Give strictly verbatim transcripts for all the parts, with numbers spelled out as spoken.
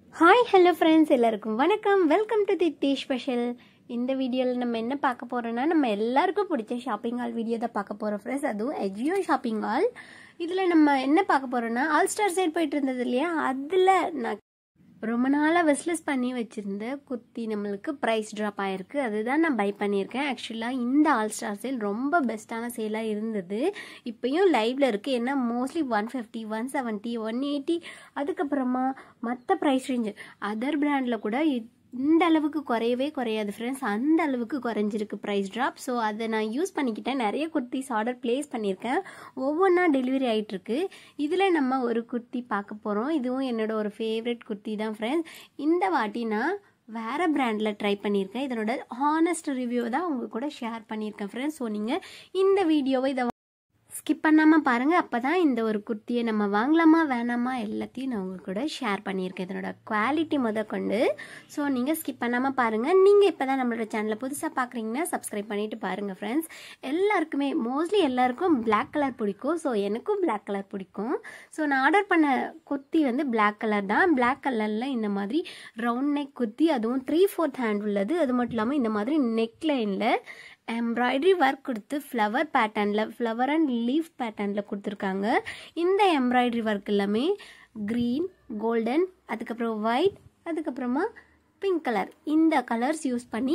Hi hello friends, எல்லாருக்கும் வணக்கம். Welcome to the tea special. இந்த வீடியோவில் நம்ம என்ன பார்க்க போகிறோன்னா, நம்ம எல்லாருக்கும் பிடிச்ச ஷாப்பிங் ஹால் வீடியோ தான் பார்க்க போகிறோம் ஃப்ரெண்ட்ஸ். அதுவும் அஜியோ ஷாப்பிங் ஹால். இதில் நம்ம என்ன பார்க்க போகிறோன்னா, ஆல் ஸ்டார் சைட் போயிட்டு இருந்தது இல்லையா, அதில் நான் ரொம்ப நாளாக வெஸ்ட்லெஸ் பண்ணி வச்சுருந்த குர்த்தி நம்மளுக்கு ப்ரைஸ் ட்ராப் ஆகிருக்கு. அதுதான் நான் பை பண்ணியிருக்கேன். ஆக்சுவலாக இந்த ஆல் ஸ்டார் சேல் ரொம்ப பெஸ்ட்டான சேலாக இருந்தது. இப்போயும் லைவில் இருக்குது. ஏன்னா mostly one fifty one seventy one eighty அதுக்கப்புறமா மற்ற ப்ரைஸ் ரேஞ்சு அதர் பிராண்டில் கூட இந்த அளவுக்கு குறையவே குறையாது ஃப்ரெண்ட்ஸ். அந்த அளவுக்கு குறைஞ்சிருக்கு ப்ரைஸ் ட்ராப். ஸோ அதை நான் யூஸ் பண்ணிக்கிட்டேன். நிறைய குர்த்திஸ் ஆர்டர் பிளேஸ் பண்ணியிருக்கேன். ஒவ்வொன்றா டெலிவரி ஆகிட்டுருக்கு. இதில் நம்ம ஒரு குர்த்தி பார்க்க போகிறோம். இதுவும் என்னோட ஒரு ஃபேவரட் குர்த்தி தான் ஃப்ரெண்ட்ஸ். இந்த வாட்டி நான் வேறு பிராண்டில் ட்ரை பண்ணியிருக்கேன். இதனோட ஹானஸ்ட் ரிவ்யூ தான் உங்கள் கூட ஷேர் பண்ணியிருக்கேன் ஃப்ரெண்ட்ஸ். ஸோ நீங்கள் இந்த வீடியோவை இதை ஸ்கிப் பண்ணாமல் பாருங்கள். அப்போ தான் இந்த ஒரு குர்த்தியை நம்ம வாங்கலாமா வேணாமா எல்லாத்தையும் நான் உங்கள் கூட ஷேர் பண்ணியிருக்கேன். இதனோட குவாலிட்டி முத கொண்டு. ஸோ நீங்கள் ஸ்கிப் பண்ணாமல் பாருங்கள். நீங்கள் இப்போ தான் நம்மளோட சேனலை புதுசாக பார்க்குறீங்கன்னா சப்ஸ்கிரைப் பண்ணிவிட்டு பாருங்கள் ஃப்ரெண்ட்ஸ். எல்லாருக்குமே மோஸ்ட்லி எல்லாருக்கும் பிளாக் கலர் பிடிக்கும். ஸோ எனக்கும் பிளாக் கலர் பிடிக்கும். ஸோ நான் ஆர்டர் பண்ண குர்த்தி வந்து பிளாக் கலர் தான். பிளாக் கலரில் இந்த மாதிரி ரவுண்ட் நெக் குர்த்தி, அதுவும் த்ரீ ஃபோர்த் ஹேண்ட் உள்ளது. அது மட்டும் இல்லாமல் இந்த மாதிரி நெக் லைனில் எம்ப்ராய்டரி ஒர்க் கொடுத்து ஃப்ளவர் பேட்டர்னில் ஃப்ளவர் அண்ட் லீஃப் பேட்டர்னில் கொடுத்துருக்காங்க. இந்த எம்ப்ராய்டரி ஒர்க் எல்லாமே க்ரீன், கோல்டன், அதுக்கப்புறம் ஒயிட், அதுக்கப்புறமா பிங்க் கலர், இந்த கலர்ஸ் யூஸ் பண்ணி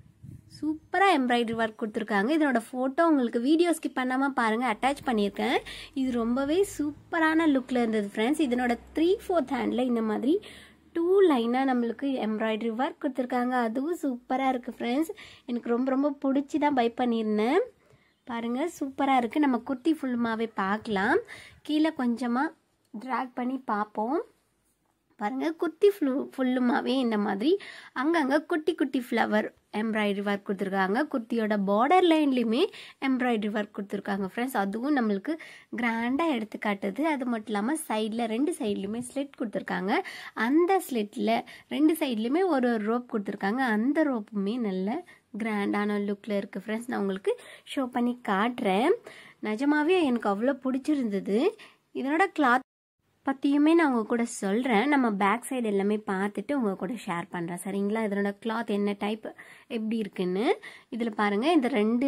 சூப்பராக எம்ப்ராய்டரி ஒர்க் கொடுத்துருக்காங்க. இதனோட ஃபோட்டோ உங்களுக்கு வீடியோ ஸ்கிப் பண்ணாமல் பாருங்கள், அட்டாச் பண்ணியிருக்கேன். இது ரொம்பவே சூப்பரான லுக்கில் இருந்தது ஃப்ரெண்ட்ஸ். இதனோட த்ரீ ஃபோர்த் ஹேண்டில் இந்த மாதிரி டூ லைனாக நம்மளுக்கு எம்ப்ராய்டரி ஒர்க் கொடுத்துருக்காங்க. அதுவும் சூப்பராக இருக்குது ஃப்ரெண்ட்ஸ். எனக்கு ரொம்ப ரொம்ப பிடிச்சி தான் பை பண்ணியிருந்தேன். பாருங்கள், சூப்பராக இருக்குது. நம்ம குர்த்தி ஃபுல்லுமாகவே பார்க்கலாம். கீழே கொஞ்சமாக ட்ராக் பண்ணி பார்ப்போம். பாருங்கள், குர்த்தி ஃபுல்லு ஃபுல்லுமாகவே இந்த மாதிரி அங்கங்கே குட்டி குட்டி ஃப்ளவர் எம்ப்ராய்டரி ஒர்க் கொடுத்துருக்காங்க. குர்த்தியோட பார்டர் லைன்லேயுமே எம்ப்ராய்டரி ஒர்க் கொடுத்துருக்காங்க ஃப்ரெண்ட்ஸ். அதுவும் நம்மளுக்கு கிராண்டாக எடுத்து காட்டுது. அது மட்டும் இல்லாமல் சைடில் ரெண்டு சைட்லேயுமே ஸ்லிட் கொடுத்துருக்காங்க. அந்த ஸ்லிட்டில் ரெண்டு சைட்லேயுமே ஒரு ஒரு ரோப் கொடுத்துருக்காங்க. அந்த ரோப்புமே நல்ல கிராண்டான லுக்கில் இருக்குது ஃப்ரெண்ட்ஸ். நான் உங்களுக்கு ஷோ பண்ணி காட்டுறேன். நிஜமாவே எனக்கு அவ்வளோ பிடிச்சிருந்தது. இதனோட கிளாத் பற்றியுமே நான் உங்கள் கூட சொல்கிறேன். நம்ம பேக் சைடு எல்லாமே பார்த்துட்டு உங்கள் கூட ஷேர் பண்ணுறேன், சரிங்களா? இதனோட கிளாத் என்ன டைப் எப்படி இருக்குன்னு. இதில் பாருங்கள், இந்த ரெண்டு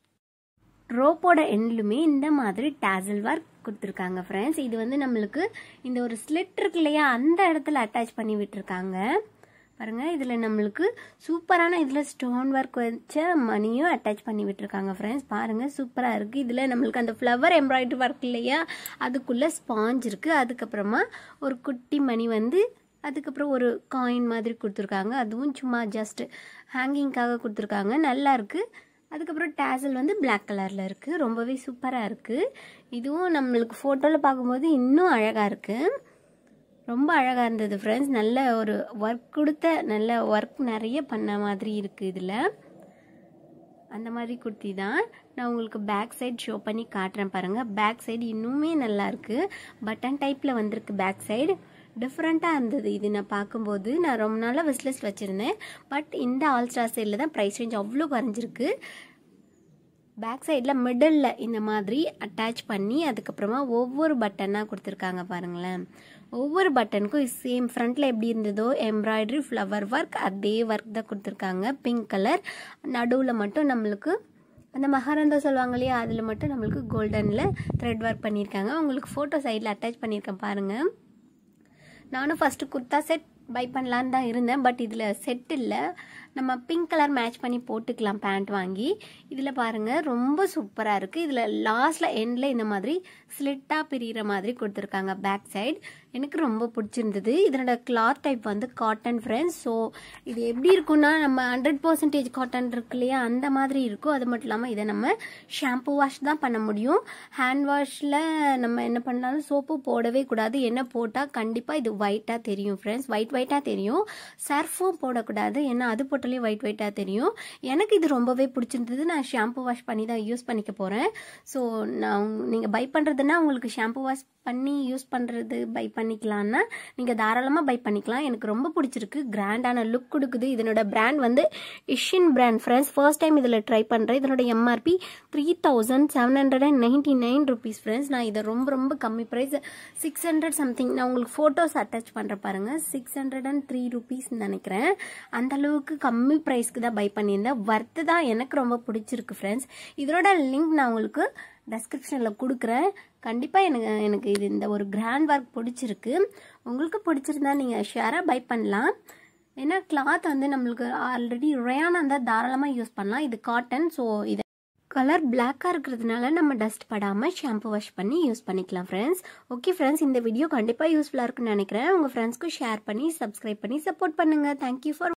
ரோப்போட எண்ட்லுமே இந்த மாதிரி டேசல் ஒர்க் கொடுத்துருக்காங்க ஃப்ரெண்ட்ஸ். இது வந்து நம்மளுக்கு இந்த ஒரு ஸ்லிட் இருக்கு இல்லையா, அந்த இடத்துல அட்டாச் பண்ணி விட்டுருக்காங்க. பாருங்கள், இதில் நம்மளுக்கு சூப்பரான இதில் ஸ்டோன் ஒர்க் வச்ச மணியும் அட்டாச் பண்ணி விட்டுருக்காங்க ஃப்ரெண்ட்ஸ். பாருங்கள், சூப்பராக இருக்குது. இதில் நம்மளுக்கு அந்த ஃப்ளவர் எம்ப்ராய்டரி ஒர்க் இல்லையா, அதுக்குள்ளே ஸ்பாஞ்ச் இருக்குது. அதுக்கப்புறமா ஒரு குட்டி மணி வந்து அதுக்கப்புறம் ஒரு காயின் மாதிரி கொடுத்துருக்காங்க. அதுவும் சும்மா ஜஸ்ட் ஹேங்கிங்காக கொடுத்துருக்காங்க. நல்லா இருக்குது. அதுக்கப்புறம் டேசல் வந்து பிளாக் கலரில் இருக்குது. ரொம்பவே சூப்பராக இருக்குது. இதுவும் நம்மளுக்கு ஃபோட்டோவில் பார்க்கும்போது இன்னும் அழகாக இருக்குது. ரொம்ப அழகாக இருந்தது ஃப்ரெண்ட்ஸ். நல்ல ஒரு ஒர்க் கொடுத்த நல்ல ஒர்க் நிறைய பண்ண மாதிரி இருக்குது. இதில் அந்த மாதிரி குர்த்தி தான். நான் உங்களுக்கு பேக் சைடு ஷோ பண்ணி காட்டுறேன் பாருங்கள். பேக் சைடு இன்னுமே நல்லா இருக்குது. பட்டன் டைப்பில் வந்திருக்கு பேக் சைடு. டிஃப்ரெண்ட்டாக இருந்தது இது. நான் பார்க்கும்போது நான் ரொம்ப நாளாக விஸ்லிஸ்ட் வச்சுருந்தேன். பட் இந்த ஆல் ஸ்டார் சேலில் தான் ப்ரைஸ் ரேஞ்ச் அவ்வளோ குறைஞ்சிருக்கு. பேக் சைடில் மிடில் இந்த மாதிரி அட்டாச் பண்ணி அதுக்கப்புறமா ஒவ்வொரு பட்டனாக கொடுத்துருக்காங்க பாருங்களேன். ஒவ்வொரு பட்டனுக்கும் சேம் ஃப்ரண்ட்டில் எப்படி இருந்ததோ எம்ப்ராய்டரி ஃப்ளவர் ஒர்க் அதே ஒர்க் தான் கொடுத்துருக்காங்க. Pink colour. நடுவில் மட்டும் நம்மளுக்கு அந்த மகாரந்தம் சொல்லுவாங்க இல்லையா, அதில் மட்டும் நம்மளுக்கு கோல்டனில் த்ரெட் ஒர்க் பண்ணியிருக்காங்க. உங்களுக்கு ஃபோட்டோ சைடில் அட்டாச் பண்ணியிருக்கேன் பாருங்கள். நானும் ஃபஸ்ட்டு குர்த்தா செட் பை பண்ணலான்னு தான் இருந்தேன். பட் இதில் செட் இல்லை. நம்ம பிங்க் கலர் மேட்ச் பண்ணி போட்டுக்கலாம் பேண்ட் வாங்கி. இதில் பாருங்கள், ரொம்ப சூப்பராக இருக்குது. இதில் லாஸ்ட்டில் எண்டில் இந்த மாதிரி ஸ்லிட்டாக பிரிகிற மாதிரி கொடுத்துருக்காங்க பேக் சைடு. எனக்கு ரொம்ப பிடிச்சிருந்தது. இதனோட கிளாத் டைப் வந்து காட்டன் ஃப்ரெண்ட்ஸ். ஸோ இது எப்படி இருக்குன்னா, நம்ம ஹண்ட்ரட் பர்சன்டேஜ் காட்டன் இருக்கு இல்லையா, அந்த மாதிரி இருக்கும். அது மட்டும் இல்லாமல் இதை நம்ம ஷாம்பு வாஷ் தான் பண்ண முடியும். ஹேண்ட் வாஷில் நம்ம என்ன பண்ணாலும் சோப்பு போடவே கூடாது. என்ன போட்டால் கண்டிப்பாக இது ஒயிட்டாக தெரியும் ஃப்ரெண்ட்ஸ். ஒயிட் ஒயிட்டாக தெரியும். சர்ஃபும் போடக்கூடாது, ஏன்னா அது போட்டாலே ஒயிட் ஒயிட்டாக தெரியும். எனக்கு இது ரொம்பவே பிடிச்சிருந்தது. நான் ஷாம்பு வாஷ் பண்ணி தான் யூஸ் பண்ணிக்க போகிறேன். ஸோ நான் நீங்கள் பை பண்ணுறதுன்னா உங்களுக்கு ஷாம்பு வாஷ் பண்ணி யூஸ் பண்ணுறது பை பண்ணிக்கலான்னா நீங்கள் தாராளமாக பை பண்ணிக்கலாம். எனக்கு ரொம்ப பிடிச்சிருக்கு, கிராண்டான லுக் கொடுக்குது. இதனோட பிராண்ட் வந்து இஷின் பிராண்ட் ஃப்ரெண்ட்ஸ். ஃபர்ஸ்ட் டைம் இதில் ட்ரை பண்ணுறேன். இதனோட MRP three thousand seven hundred and ninety nine rupees friends. நான் இதை ரொம்ப ரொம்ப கம்மி ப்ரைஸ் சிக்ஸ் ஹண்ட்ரட் சம்திங், நான் உங்களுக்கு ஃபோட்டோஸ் அட்டாச் பண்ணுற பாருங்கள், சிக்ஸ் ஹண்ட்ரட் அண்ட் த்ரீ ருபீஸ்ன்னு நினைக்கிறேன். அந்த அளவுக்கு கம்மி ப்ரைஸ்க்கு தான் பை பண்ணியிருந்தேன். வர்த்து தான், எனக்கு ரொம்ப பிடிச்சிருக்கு ஃப்ரெண்ட்ஸ். இதோட லிங்க் நான் உங்களுக்கு டெஸ்கிரிப்ஷனில் கொடுக்குறேன். கண்டிப்பாக எனக்கு எனக்கு இது இந்த ஒரு கிராண்ட் ஒர்க் பிடிச்சிருக்கு. உங்களுக்கு பிடிச்சிருந்தா நீங்கள் ஷேராக பை பண்ணலாம். ஏன்னா கிளாத் வந்து நம்மளுக்கு ஆல்ரெடி ரயானாக இருந்தால் தாராளமாக யூஸ் பண்ணலாம். இது காட்டன், ஸோ இது கலர் பிளாக்காக இருக்கிறதுனால நம்ம டஸ்ட் படாமல் ஷாம்பு வாஷ் பண்ணி யூஸ் பண்ணிக்கலாம் ஃப்ரெண்ட்ஸ். ஓகே ஃப்ரெண்ட்ஸ், இந்த வீடியோ கண்டிப்பாக யூஸ்ஃபுல்லாக இருக்குன்னு நினைக்கிறேன். உங்கள் ஃப்ரெண்ட்ஸ்க்கு ஷேர் பண்ணி சப்ஸ்கிரைப் பண்ணி சப்போர்ட் பண்ணுங்கள். Thank you for